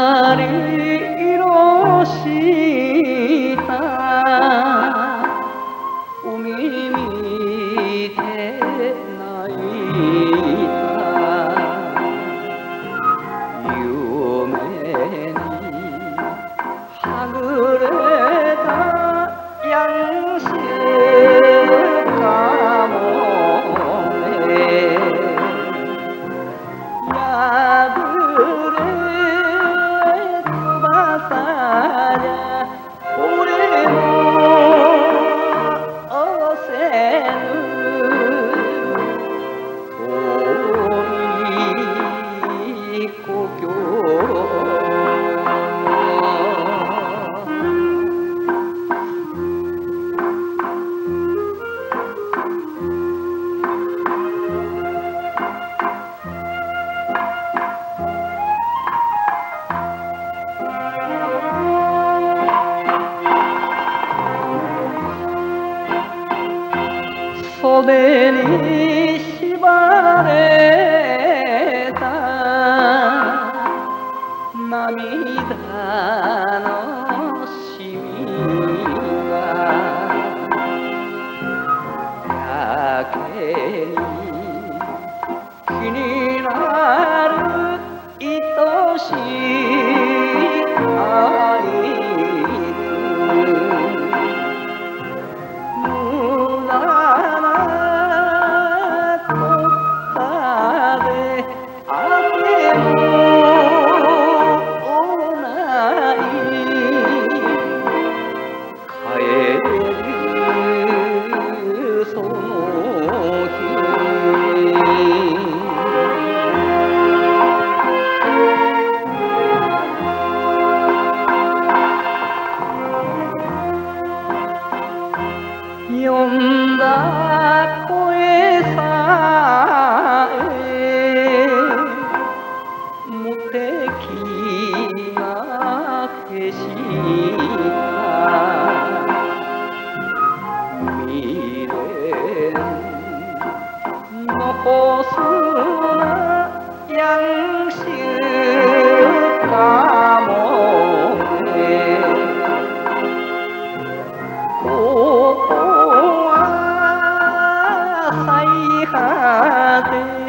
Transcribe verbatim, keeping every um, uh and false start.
り色した海見て泣いた夢にはぐれたヤンシかもね破れ翼じゃ俺も押せぬ遠い故郷袖に縛れた涙のしみがやけに気になる愛しいあいつ無駄呼んだ声さえ無敵な景色未練残すなヤンシかもねここは最果て